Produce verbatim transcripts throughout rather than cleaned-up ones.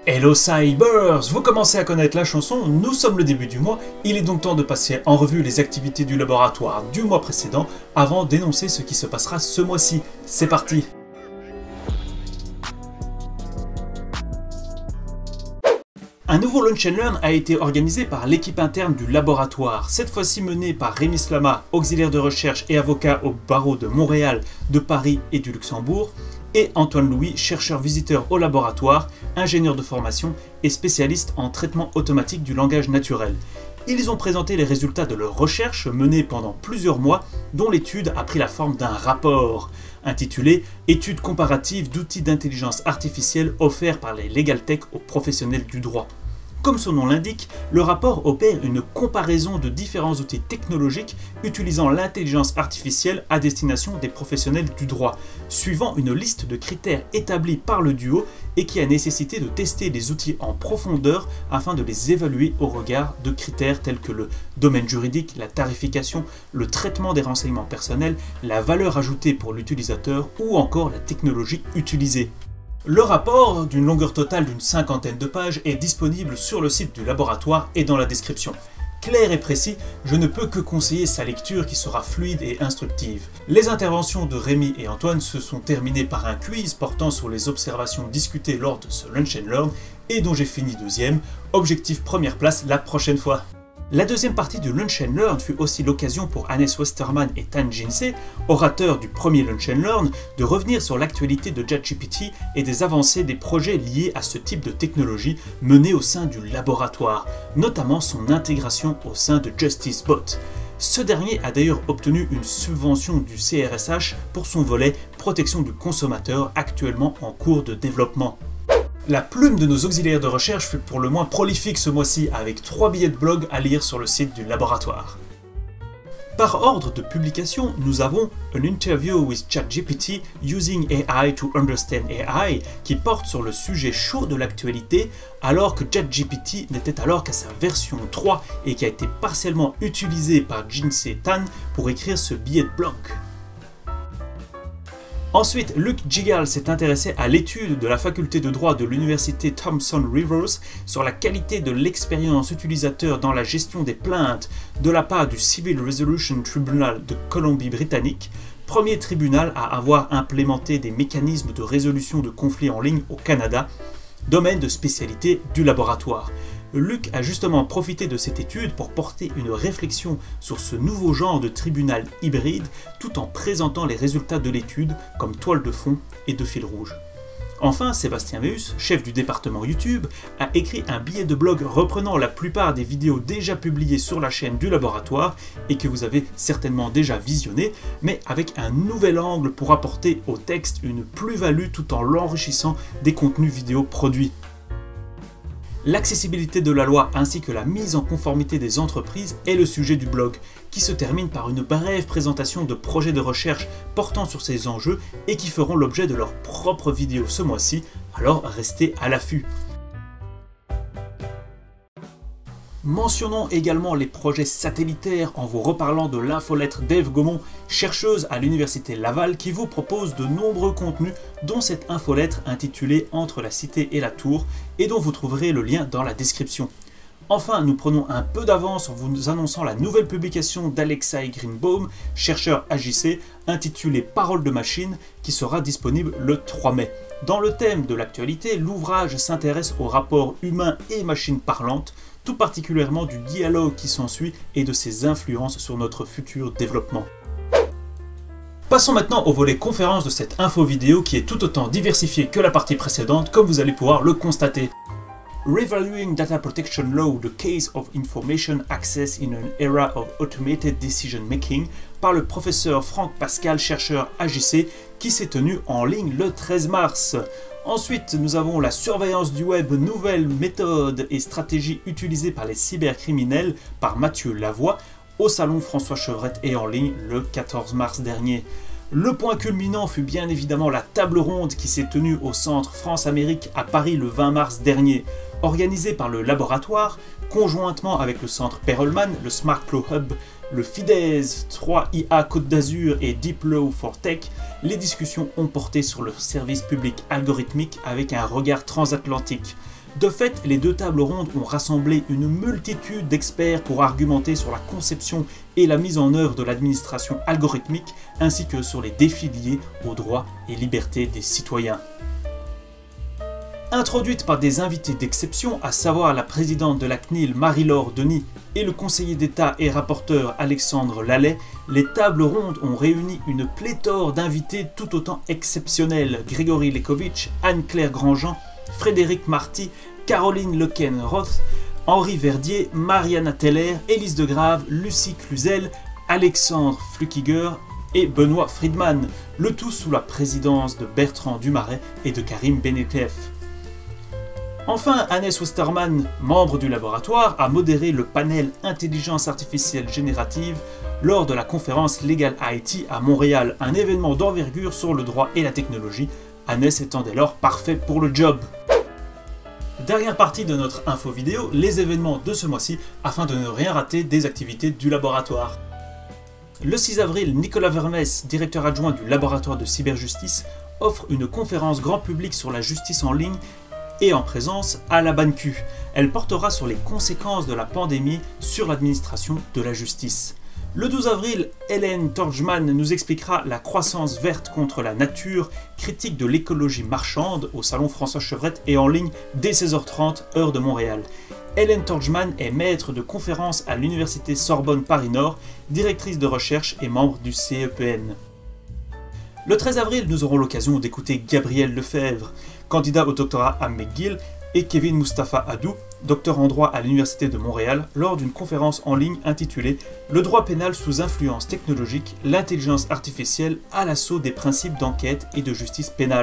Hello Cybers! Vous commencez à connaître la chanson, nous sommes le début du mois, il est donc temps de passer en revue les activités du laboratoire du mois précédent avant d'énoncer ce qui se passera ce mois-ci. C'est parti! Un nouveau Lunch and Learn a été organisé par l'équipe interne du laboratoire, cette fois-ci menée par Rémi Slama, auxiliaire de recherche et avocat au barreau de Montréal, de Paris et du Luxembourg, et Antoine Louis, chercheur visiteur au laboratoire, ingénieur de formation et spécialiste en traitement automatique du langage naturel. Ils ont présenté les résultats de leur recherche menée pendant plusieurs mois, dont l'étude a pris la forme d'un rapport, intitulé « Étude comparative d'outils d'intelligence artificielle offerts par les Legal Tech aux professionnels du droit ». Comme son nom l'indique, le rapport opère une comparaison de différents outils technologiques utilisant l'intelligence artificielle à destination des professionnels du droit, suivant une liste de critères établis par le duo et qui a nécessité de tester les outils en profondeur afin de les évaluer au regard de critères tels que le domaine juridique, la tarification, le traitement des renseignements personnels, la valeur ajoutée pour l'utilisateur ou encore la technologie utilisée. Le rapport, d'une longueur totale d'une cinquantaine de pages, est disponible sur le site du laboratoire et dans la description. Clair et précis, je ne peux que conseiller sa lecture qui sera fluide et instructive. Les interventions de Rémi et Antoine se sont terminées par un quiz portant sur les observations discutées lors de ce Lunch and Learn et dont j'ai fini deuxième, objectif première place la prochaine fois. La deuxième partie du Lunch and Learn fut aussi l'occasion pour Hannes Westermann et Tan Jinsei, orateurs du premier Lunch and Learn, de revenir sur l'actualité de ChatGPT et des avancées des projets liés à ce type de technologie menés au sein du laboratoire, notamment son intégration au sein de JusticeBot. Ce dernier a d'ailleurs obtenu une subvention du C R S H pour son volet protection du consommateur actuellement en cours de développement. La plume de nos auxiliaires de recherche fut pour le moins prolifique ce mois-ci avec trois billets de blog à lire sur le site du laboratoire. Par ordre de publication, nous avons An Interview with ChatGPT Using A I to Understand A I qui porte sur le sujet chaud de l'actualité alors que ChatGPT n'était alors qu'à sa version trois et qui a été partiellement utilisé par Jinsei Tan pour écrire ce billet de blog. Ensuite, Luc Gigal s'est intéressé à l'étude de la faculté de droit de l'université Thomson Rivers sur la qualité de l'expérience utilisateur dans la gestion des plaintes de la part du Civil Resolution Tribunal de Colombie-Britannique, premier tribunal à avoir implémenté des mécanismes de résolution de conflits en ligne au Canada, domaine de spécialité du laboratoire. Luc a justement profité de cette étude pour porter une réflexion sur ce nouveau genre de tribunal hybride tout en présentant les résultats de l'étude comme toile de fond et de fil rouge. Enfin, Sébastien Meus, chef du département YouTube, a écrit un billet de blog reprenant la plupart des vidéos déjà publiées sur la chaîne du laboratoire et que vous avez certainement déjà visionné, mais avec un nouvel angle pour apporter au texte une plus-value tout en l'enrichissant des contenus vidéo produits. L'accessibilité de la loi ainsi que la mise en conformité des entreprises est le sujet du blog, qui se termine par une brève présentation de projets de recherche portant sur ces enjeux et qui feront l'objet de leur propre vidéo ce mois-ci, alors restez à l'affût. Mentionnons également les projets satellitaires en vous reparlant de l'infolettre d'Ève Gaumont, chercheuse à l'université Laval qui vous propose de nombreux contenus dont cette infolettre intitulée Entre la cité et la tour et dont vous trouverez le lien dans la description. Enfin, nous prenons un peu d'avance en vous annonçant la nouvelle publication d'Alexei Greenbaum, chercheur à J C, intitulée Paroles de machine, qui sera disponible le trois mai. Dans le thème de l'actualité, l'ouvrage s'intéresse au rapport humain et machine parlante, tout particulièrement du dialogue qui s'ensuit et de ses influences sur notre futur développement. Passons maintenant au volet conférence de cette info vidéo qui est tout autant diversifié que la partie précédente, comme vous allez pouvoir le constater. Revaluing Data Protection Law, the Case of Information Access in an Era of Automated Decision Making par le professeur Franck Pascal, chercheur à J C, qui s'est tenu en ligne le treize mars. Ensuite, nous avons la surveillance du web, nouvelles méthodes et stratégies utilisées par les cybercriminels par Mathieu Lavoie au salon François Chevrette et en ligne le quatorze mars dernier. Le point culminant fut bien évidemment la table ronde qui s'est tenue au centre France-Amérique à Paris le vingt mars dernier. Organisée par le laboratoire, conjointement avec le centre Perelman, le Smart Law Hub, le FIDES, trois I A Côte d'Azur et Deep Law for Tech, les discussions ont porté sur le service public algorithmique avec un regard transatlantique. De fait, les deux tables rondes ont rassemblé une multitude d'experts pour argumenter sur la conception et la mise en œuvre de l'administration algorithmique, ainsi que sur les défis liés aux droits et libertés des citoyens. Introduites par des invités d'exception, à savoir la présidente de la C N I L Marie-Laure Denis et le conseiller d'État et rapporteur Alexandre Lallet, les tables rondes ont réuni une pléthore d'invités tout autant exceptionnels: Grégory Lekovitch, Anne-Claire Grandjean, Frédéric Marty, Caroline Lequesne-Roth, Henri Verdier, Mariana Teller, Élise de Grave, Lucie Cluzel, Alexandre Flukiger et Benoît Friedman, le tout sous la présidence de Bertrand Dumaret et de Karim Benekef. Enfin, Hannes Westermann, membre du laboratoire, a modéré le panel Intelligence artificielle générative lors de la conférence Legal I T à Montréal, un événement d'envergure sur le droit et la technologie, Hannes étant dès lors parfait pour le job. Dernière partie de notre info vidéo, les événements de ce mois-ci afin de ne rien rater des activités du laboratoire. Le six avril, Nicolas Vermès, directeur adjoint du laboratoire de cyberjustice, offre une conférence grand public sur la justice en ligne et en présence à la BANQ. Elle portera sur les conséquences de la pandémie sur l'administration de la justice. Le douze avril, Hélène Torgman nous expliquera la croissance verte contre la nature, critique de l'écologie marchande au salon François Chevrette et en ligne dès seize heures trente, heure de Montréal. Hélène Torgman est maître de conférences à l'université Sorbonne Paris-Nord, directrice de recherche et membre du C E P N. Le treize avril, nous aurons l'occasion d'écouter Gabriel Lefebvre, candidat au doctorat à McGill, et Kevin Moustapha Hadou, docteur en droit à l'Université de Montréal, lors d'une conférence en ligne intitulée « Le droit pénal sous influence technologique, l'intelligence artificielle à l'assaut des principes d'enquête et de justice pénale ».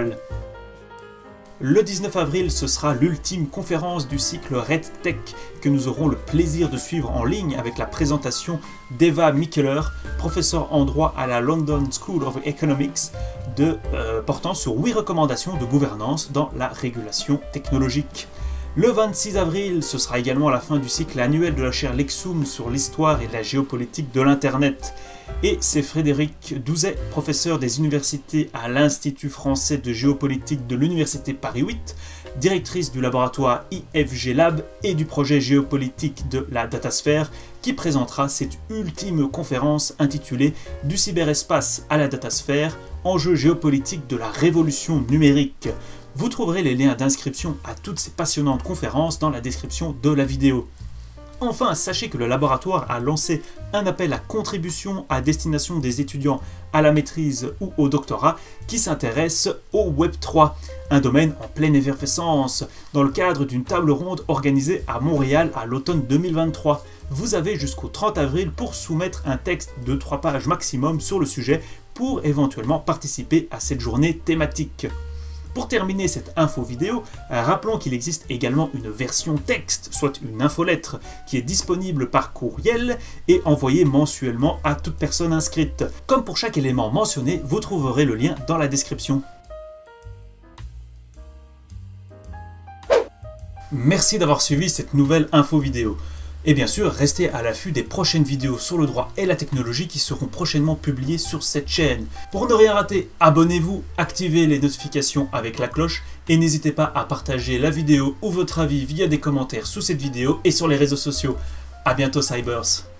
Le dix-neuf avril, ce sera l'ultime conférence du cycle RedTech que nous aurons le plaisir de suivre en ligne avec la présentation d'Eva Mikkeler, professeure en droit à la London School of Economics, de, euh, portant sur huit recommandations de gouvernance dans la régulation technologique. Le vingt-six avril, ce sera également la fin du cycle annuel de la chaire Lexoum sur l'histoire et la géopolitique de l'Internet. Et c'est Frédéric Douzet, professeur des universités à l'Institut français de géopolitique de l'Université Paris huit, directrice du laboratoire I F G Lab et du projet géopolitique de la datasphère, qui présentera cette ultime conférence intitulée « Du cyberespace à la datasphère, enjeux géopolitiques de la révolution numérique ». Vous trouverez les liens d'inscription à toutes ces passionnantes conférences dans la description de la vidéo. Enfin, sachez que le laboratoire a lancé un appel à contribution à destination des étudiants à la maîtrise ou au doctorat qui s'intéressent au web trois, un domaine en pleine effervescence, dans le cadre d'une table ronde organisée à Montréal à l'automne deux mille vingt-trois. Vous avez jusqu'au trente avril pour soumettre un texte de trois pages maximum sur le sujet pour éventuellement participer à cette journée thématique. Pour terminer cette info vidéo, rappelons qu'il existe également une version texte, soit une infolettre, qui est disponible par courriel et envoyée mensuellement à toute personne inscrite. Comme pour chaque élément mentionné, vous trouverez le lien dans la description. Merci d'avoir suivi cette nouvelle info vidéo. Et bien sûr, restez à l'affût des prochaines vidéos sur le droit et la technologie qui seront prochainement publiées sur cette chaîne. Pour ne rien rater, abonnez-vous, activez les notifications avec la cloche et n'hésitez pas à partager la vidéo ou votre avis via des commentaires sous cette vidéo et sur les réseaux sociaux. A bientôt Cybers!